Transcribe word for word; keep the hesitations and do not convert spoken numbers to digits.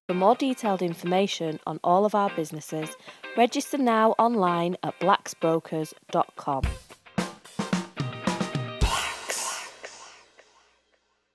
For more detailed information on all of our businesses, register now online at blacks brokers dot com.